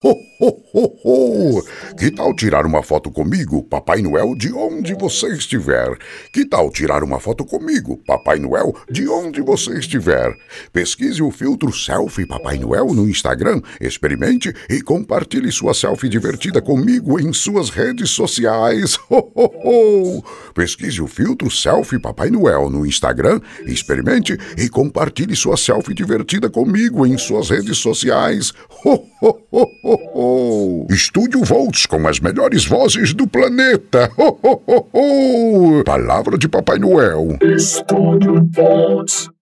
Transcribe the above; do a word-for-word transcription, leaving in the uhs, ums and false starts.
Ho, ho, ho, ho! Que tal tirar uma foto comigo, Papai Noel, de onde você estiver? Que tal tirar uma foto comigo, Papai Noel, de onde você estiver? Pesquise o filtro Selfie Papai Noel no Instagram, experimente e compartilhe sua selfie divertida comigo em suas redes sociais. Ho, ho, ho! Pesquise o filtro Selfie Papai Noel no Instagram, experimente e compartilhe sua selfie divertida comigo em suas redes sociais. Ho, ho, ho, ho, ho! Estúdio Volts com as melhores vozes do planeta. Ho, ho, ho, ho! Palavra de Papai Noel. Estúdio Volts.